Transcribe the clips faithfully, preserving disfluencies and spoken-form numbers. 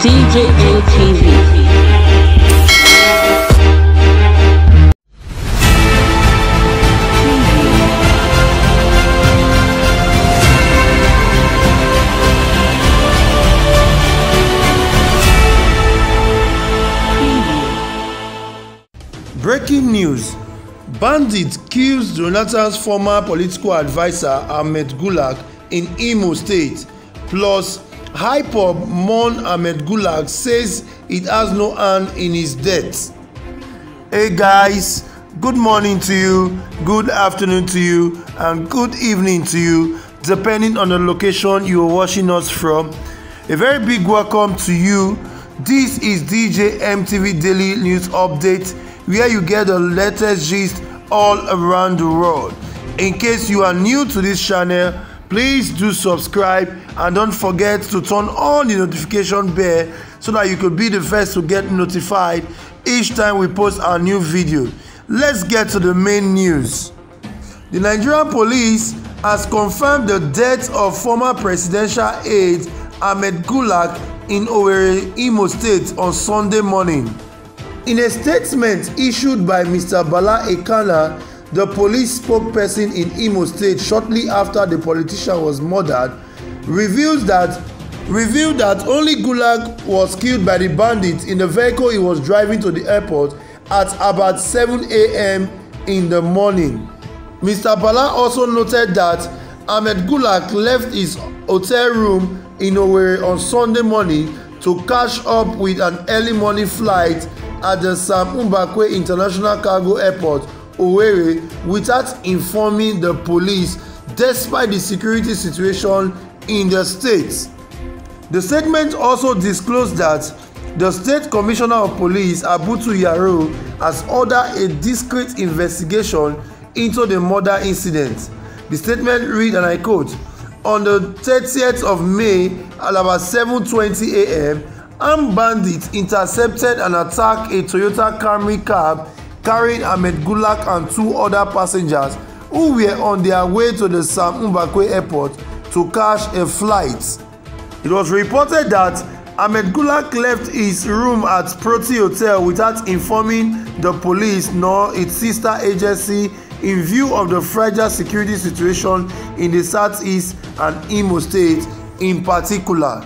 D J M T V. Breaking news: bandit kills Jonathan's former political adviser Ahmed Gulak in Imo State. Plus, I P O B mourns Ahmed Gulak, says it has no hand in his death. Hey guys, good morning to you, good afternoon to you, and good evening to you, depending on the location you are watching us from. A very big welcome to you. This is D J M T V Daily News Update, where you get the latest gist all around the world. In case you are new to this channel, please do subscribe and don't forget to turn on the notification bell so that you could be the first to get notified each time we post our new video. Let's get to the main news. The Nigerian police has confirmed the death of former presidential aide Ahmed Gulak in Owerri, Imo State on Sunday morning. In a statement issued by Mister Bala Ekana, the police spokesperson in Imo State shortly after the politician was murdered, reveals that revealed that only Gulak was killed by the bandits in the vehicle he was driving to the airport at about seven A M in the morning. Mister Bala also noted that Ahmed Gulak left his hotel room in Owerri on Sunday morning to catch up with an early morning flight at the Sam Mbakwe International Cargo Airport, Owerri, without informing the police, despite the security situation in the state. The statement also disclosed that the State Commissioner of Police, Abutu Yaro, has ordered a discreet investigation into the murder incident. The statement read, and I quote, "On the thirtieth of May at about seven twenty A M, armed bandits intercepted and attacked a Toyota Camry cab carrying Ahmed Gulak and two other passengers who were on their way to the Sam Mbakwe Airport to catch a flight." It was reported that Ahmed Gulak left his room at Proti Hotel without informing the police nor its sister agency in view of the fragile security situation in the Southeast and Imo State in particular.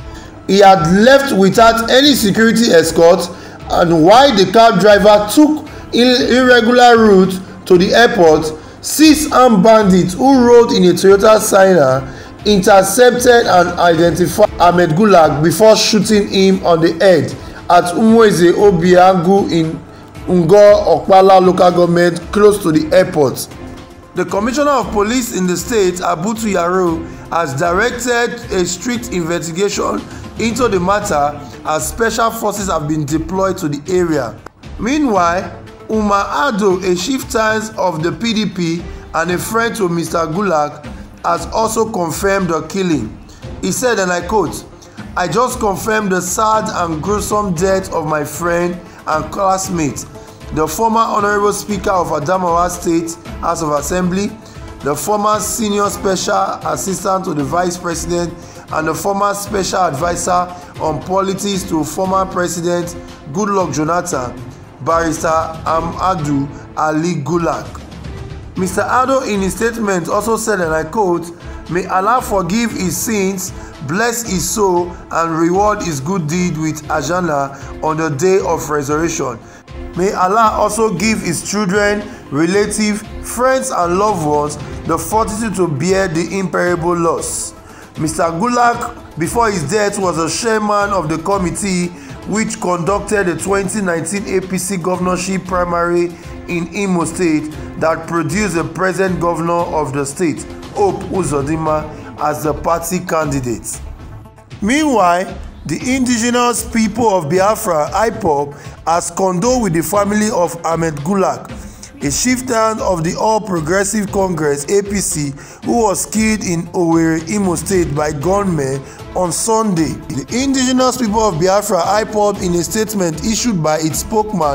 He had left without any security escort, and while the cab driver took irregular route to the airport, six armed bandits who rode in a Toyota Sienna intercepted and identified Ahmed Gulak before shooting him on the head at Umweze Obiagu in Ngo Okpala local government close to the airport. The Commissioner of Police in the state, Abutu Yaro, has directed a strict investigation into the matter as special forces have been deployed to the area. Meanwhile, Umar Ado, a chieftain of the P D P and a friend to Mister Gulak, has also confirmed the killing. He said, and I quote, "I just confirmed the sad and gruesome death of my friend and classmate, the former Honorable Speaker of Adamawa State House of Assembly, the former Senior Special Assistant to the Vice President, and the former Special Advisor on Politics to former President Goodluck Jonathan, Barrister Amadu Ali Gulak." Mister Ado in his statement also said, and I quote, "May Allah forgive his sins, bless his soul, and reward his good deed with Ajana on the day of resurrection. May Allah also give his children, relatives, friends, and loved ones the fortitude to bear the irreparable loss." Mister Gulak, before his death, was a chairman of the committee which conducted the twenty nineteen A P C governorship primary in Imo State that produced the present governor of the state, Hope Uzodinma, as the party candidate. Meanwhile, the indigenous people of Biafra, I P O B, has condoled with the family of Ahmed Gulak, a chieftain of the All Progressive Congress A P C who was killed in Owerri, Imo State by gunmen on Sunday. The indigenous people of Biafra, I P O B, in a statement issued by its spokesman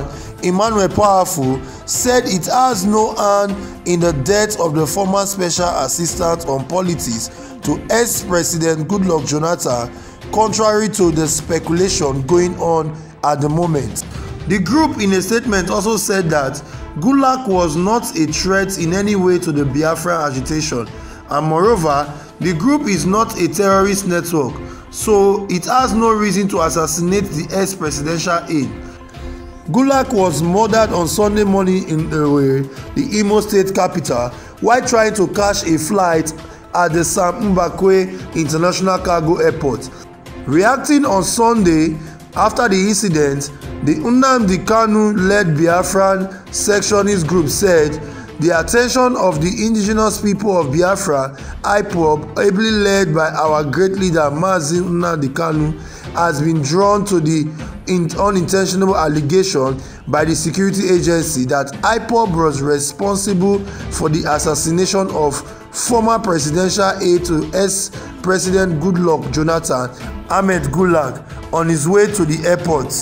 Emmanuel Powerful, said it has no hand in the death of the former special assistant on politics to ex-President Goodluck Jonathan, contrary to the speculation going on at the moment. The group in a statement also said that Gulak was not a threat in any way to the Biafra agitation, and moreover, the group is not a terrorist network, so it has no reason to assassinate the ex-presidential aide. Gulak was murdered on Sunday morning in Owerri, the Imo State capital, while trying to catch a flight at the Sam Mbakwe International Cargo Airport. Reacting on Sunday after the incident, the Nnamdi Kanu-led Biafran sectionist group said the attention of the indigenous people of Biafra, I P O B, ably led by our great leader Mazi Nnamdi Kanu, has been drawn to the unintentional allegation by the security agency that I P O B was responsible for the assassination of former presidential aide to ex-President Goodluck Jonathan, Ahmed Gulak, on his way to the airport.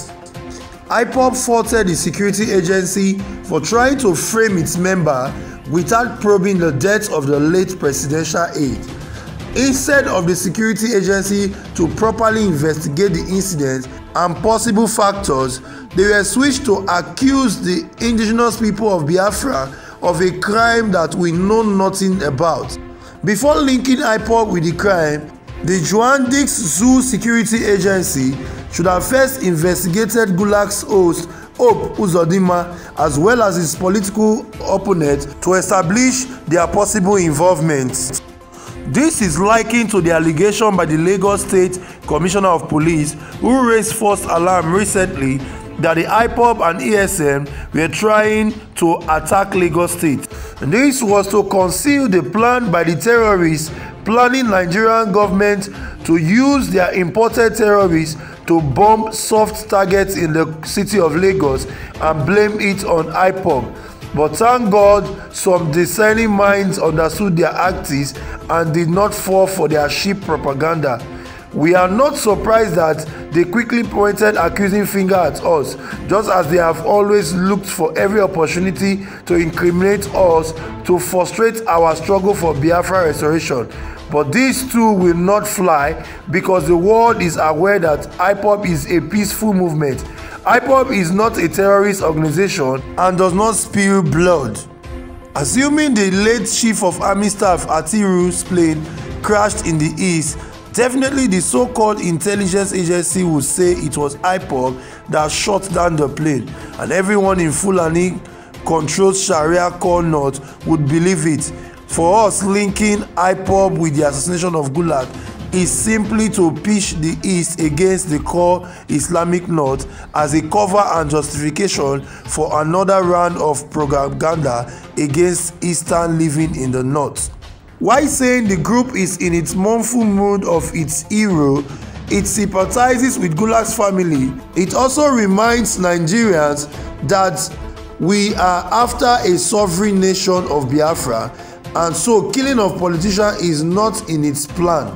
I P O B faulted the security agency for trying to frame its member without probing the death of the late presidential aide. Instead of the security agency to properly investigate the incident and possible factors, they were switched to accuse the indigenous people of Biafra of a crime that we know nothing about. Before linking I P O B with the crime, the Joandix Zoo Security Agency should have first investigated Gulak's host, Hope Uzodinma, as well as his political opponent to establish their possible involvement. This is likened to the allegation by the Lagos State Commissioner of Police, who raised false alarm recently that the I P O B and E S N were trying to attack Lagos State. This was to conceal the plan by the terrorists planning Nigerian government to use their imported terrorists to bomb soft targets in the city of Lagos and blame it on I P O B. But thank God, some discerning minds understood their tactics and did not fall for their cheap propaganda. We are not surprised that they quickly pointed accusing finger at us, just as they have always looked for every opportunity to incriminate us to frustrate our struggle for Biafra restoration. But these two will not fly because the world is aware that I P O B is a peaceful movement. I P O B is not a terrorist organization and does not spill blood. Assuming the late Chief of Army Staff Atiru's plane crashed in the east, definitely the so-called intelligence agency would say it was I P O B that shot down the plane, and everyone in Fulani-controlled Sharia core north would believe it. For us, linking I P O B with the assassination of Gulak is simply to pitch the East against the core Islamic North as a cover and justification for another round of propaganda against Eastern living in the North. While saying the group is in its mournful mood of its hero, it sympathizes with Gulak's family. It also reminds Nigerians that we are after a sovereign nation of Biafra, and so killing of politicians is not in its plan.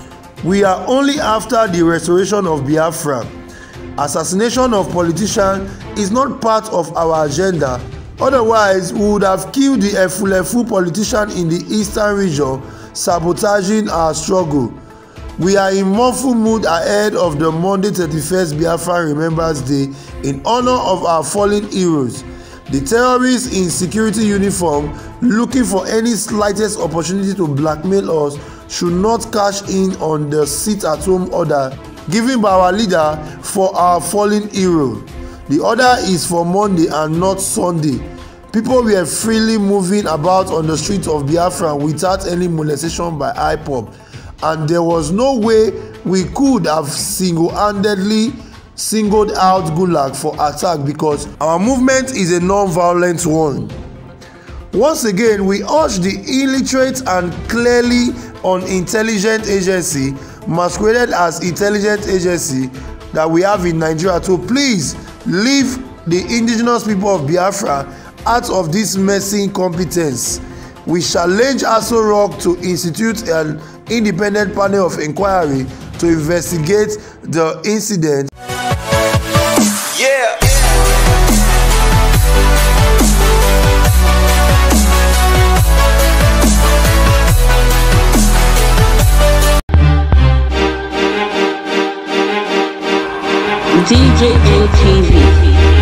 We are only after the restoration of Biafra. Assassination of politicians is not part of our agenda. Otherwise, we would have killed the Efulefu politician in the eastern region, sabotaging our struggle. We are in mournful mood ahead of the Monday thirty-first Biafra Remembrance Day in honor of our fallen heroes. The terrorists in security uniform looking for any slightest opportunity to blackmail us should not cash in on the sit-at-home order given by our leader for our fallen hero. The order is for Monday and not Sunday. People were freely moving about on the streets of Biafra without any molestation by I P O B, and there was no way we could have single-handedly singled out Gulak for attack because our movement is a non-violent one. Once again, we urge the illiterate and clearly unintelligent agency masqueraded as intelligent agency that we have in Nigeria to please leave the indigenous people of Biafra out of this messy incompetence. We challenge Aso Rock to institute an independent panel of inquiry to investigate the incident. Yeah. D J L T V.